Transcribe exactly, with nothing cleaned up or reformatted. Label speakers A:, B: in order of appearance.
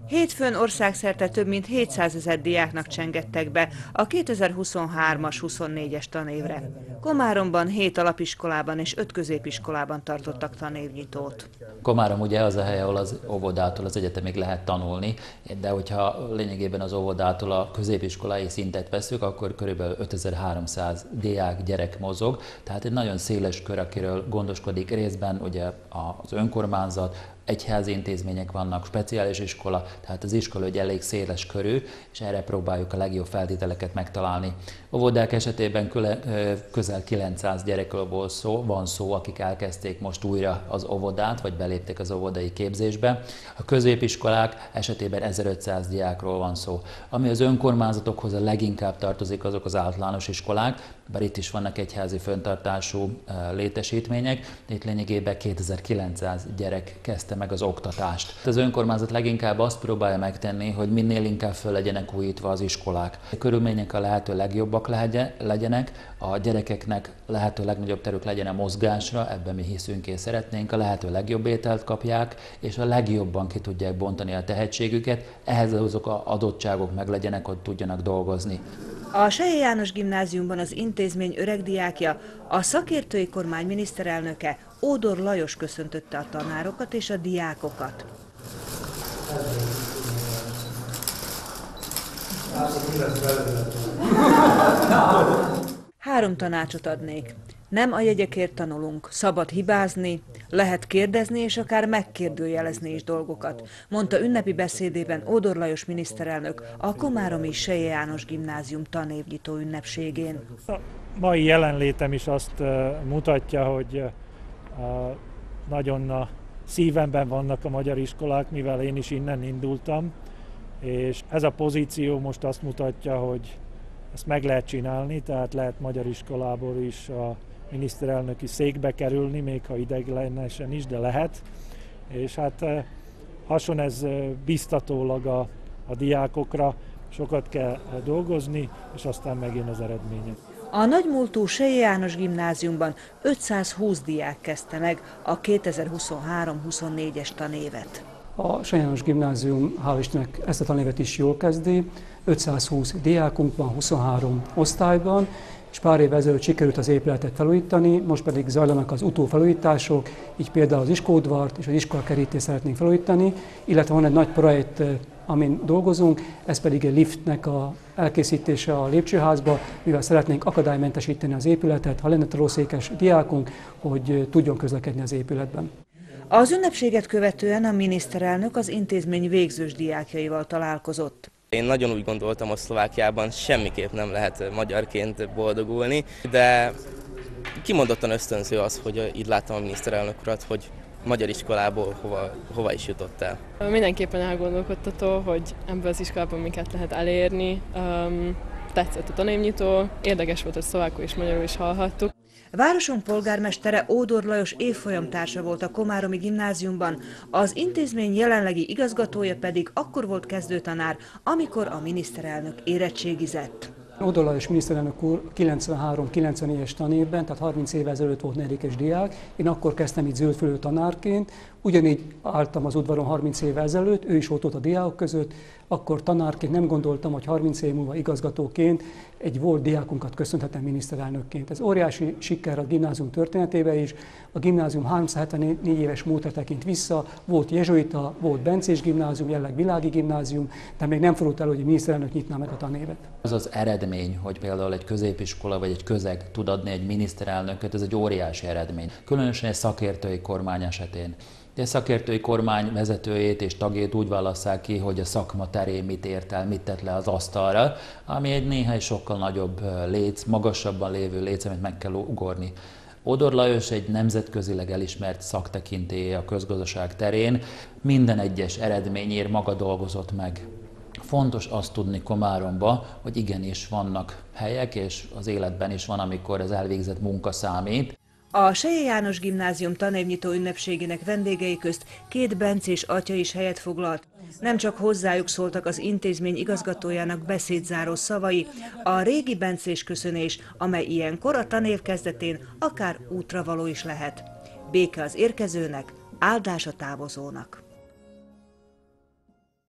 A: Hétfőn országszerte több mint hétszázezer diáknak csengettek be a kétezer-huszonhármas huszonnégyes tanévre. Komáromban hét alapiskolában és öt középiskolában tartottak tanévnyitót.
B: Komárom ugye az a hely, ahol az óvodától az egyetemig lehet tanulni, de hogyha lényegében az óvodától a középiskolai szintet veszük, akkor körülbelül ötezer-háromszáz diák, gyerek mozog, tehát egy nagyon széles kör, akiről gondoskodik részben ugye az önkormányzat, egyházi intézmények vannak, speciális iskola, tehát az iskola egy elég széles körű, és erre próbáljuk a legjobb feltételeket megtalálni. Óvodák esetében közel kilencszáz gyerekről szó, van szó, akik elkezdték most újra az óvodát, vagy beléptek az óvodai képzésbe. A középiskolák esetében ezerötszáz diákról van szó. Ami az önkormányzatokhoz a leginkább tartozik, azok az általános iskolák, bár itt is vannak egyházi fenntartású létesítmények, de itt lényegében kétezer-kilencszáz gyerek kezdte meg az oktatást. Az önkormányzat leginkább azt próbálja megtenni, hogy minél inkább föl legyenek újítva az iskolák. A körülmények a lehető legjobbak legyenek, a gyerekeknek lehető legnagyobb terük legyen a mozgásra, ebben mi hiszünk és szeretnénk, a lehető legjobb ételt kapják, és a legjobban ki tudják bontani a tehetségüket, ehhez azok az adottságok meg legyenek, hogy tudjanak dolgozni.
A: A Selye János Gimnáziumban az intézmény öregdiákja, a szakértői kormány miniszterelnöke Ódor Lajos köszöntötte a tanárokat és a diákokat. Három tanácsot adnék. Nem a jegyekért tanulunk, szabad hibázni, lehet kérdezni és akár megkérdőjelezni is dolgokat, mondta ünnepi beszédében Ódor Lajos miniszterelnök a komáromi Selye János Gimnázium tanévnyitó ünnepségén.
C: A mai jelenlétem is azt mutatja, hogy nagyon a szívemben vannak a magyar iskolák, mivel én is innen indultam, és ez a pozíció most azt mutatja, hogy ezt meg lehet csinálni, tehát lehet magyar iskolából is a miniszterelnöki székbe kerülni, még ha ideiglenesen is, de lehet. És hát hason ez biztatólag a, a diákokra, sokat kell dolgozni, és aztán megjön az eredménye.
A: A nagymúltú Selye János Gimnáziumban ötszázhúsz diák kezdte meg a kétezer-huszonhárom huszonnégyes tanévet.
D: A Selye János Gimnázium, hál' Istennek, ezt a tanévet is jól kezdi. ötszázhúsz diákunk van huszonhárom osztályban, és pár évvel ezelőtt sikerült az épületet felújítani, most pedig zajlanak az utófelújítások, így például az iskódvart és az iskolakerítést szeretnénk felújítani, illetve van egy nagy projekt, amin dolgozunk, ez pedig egy liftnek a elkészítése a lépcsőházba, mivel szeretnénk akadálymentesíteni az épületet, ha lenne trószékes diákunk, hogy tudjon közlekedni az épületben.
A: Az ünnepséget követően a miniszterelnök az intézmény végzős diákjaival találkozott.
E: Én nagyon úgy gondoltam, hogy Szlovákiában semmiképp nem lehet magyarként boldogulni, de kimondottan ösztönző az, hogy így láttam a miniszterelnök urat, hogy magyar iskolából hova, hova is jutott el.
F: Mindenképpen elgondolkodtató, hogy ebből az iskolában miket lehet elérni. Um, tetszett a tanévnyitó, érdekes volt, hogy szlovákul és magyarul is hallhattuk.
A: Városunk polgármestere Ódor Lajos évfolyamtársa volt a komáromi gimnáziumban, az intézmény jelenlegi igazgatója pedig akkor volt kezdőtanár, amikor a miniszterelnök érettségizett.
D: Ódor Lajos miniszterelnök úr kilencvenhárom kilencvennégyes tanévben, tehát harminc évvel ezelőtt volt negyedikes diák. Én akkor kezdtem itt zöldfülő tanárként, ugyanígy álltam az udvaron harminc évvel ezelőtt, ő is volt ott a diákok között, akkor tanárként nem gondoltam, hogy harminc év múlva igazgatóként egy volt diákunkat köszönhetem miniszterelnökként. Ez óriási siker a gimnázium történetében is. A gimnázium háromszázhetvennégy éves múltra tekint vissza, volt jezsuita, volt bencés gimnázium, jelenleg világi gimnázium, de még nem fordult el, hogy a miniszterelnök nyitná meg a tanévet.
B: Az az eredmény, hogy például egy középiskola vagy egy közeg tud adni egy miniszterelnököt, ez egy óriási eredmény. Különösen egy szakértői kormány esetén. A szakértői kormány vezetőjét és tagjét úgy válasszák ki, hogy a szakma terén mit ért el, mit tett le az asztalra, ami egy néhány sokkal nagyobb léc, magasabban lévő léc, amit meg kell ugorni. Ódor Lajos egy nemzetközileg elismert szaktekintélye a közgazdaság terén, minden egyes eredményért maga dolgozott meg. Fontos azt tudni Komáromba, hogy igenis vannak helyek, és az életben is van, amikor az elvégzett munka számít.
A: A Selye János Gimnázium tanévnyitó ünnepségének vendégei közt két bencés atya is helyet foglalt. Nem csak hozzájuk szóltak az intézmény igazgatójának beszédzáró szavai, a régi bencés köszönés, amely ilyenkor a tanév kezdetén akár útravaló is lehet. Béke az érkezőnek, áldás a távozónak.